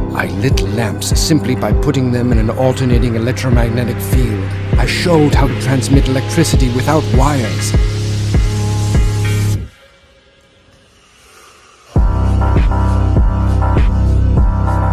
I lit lamps simply by putting them in an alternating electromagnetic field. I showed how to transmit electricity without wires.